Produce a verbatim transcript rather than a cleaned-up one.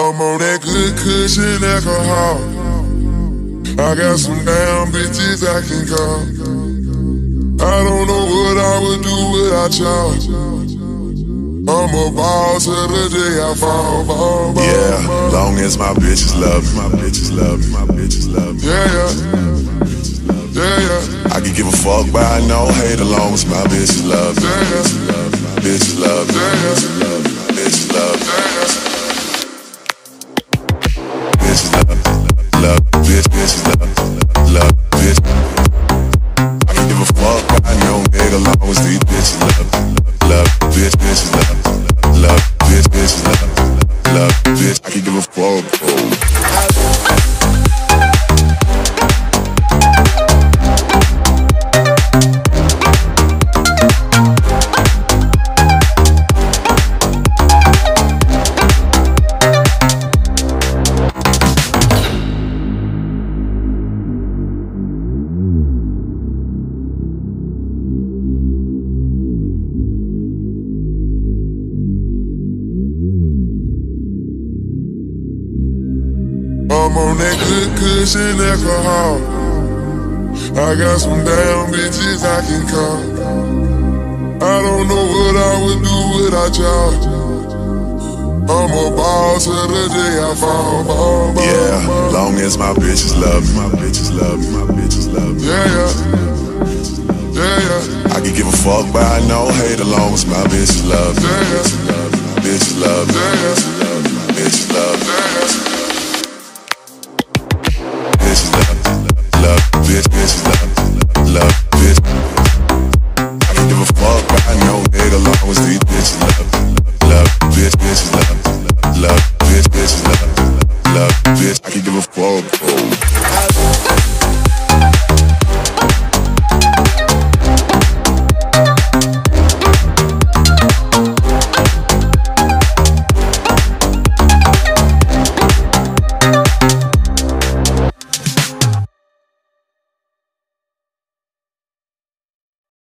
I'm on that good cushion alcohol. I got some damn bitches I can call. I don't know what I would do without y'all. I'm a ball to the day I fall, fall, fall. Yeah, long as my bitches love me, my bitches love me, my bitches love me. Yeah, yeah, yeah, yeah. I can give a fuck by no hate, as long as my bitches love me. Yeah, yeah. My bitches love me, Yeah, yeah. my bitches love me. Yeah, yeah. Bitches love, love, bitch, bitches love, love, bitch. I can give a fuck by no hate, as long as these bitches love, love, bitch, bitches love, love, bitch, bitches love, love, bitch. I can give a fuck. Oh. I'm on that good cushion alcohol. I got some damn bitches I can call. I don't know what I would do without y'all. I'm a ball to the day I fall, fall, fall. Yeah, long as my bitches love me, my bitches love me, my bitches love me. Yeah, yeah, yeah, yeah. I can give a fuck by no hate, as long as my bitches love me. Yeah, yeah. My bitches love me. Yeah,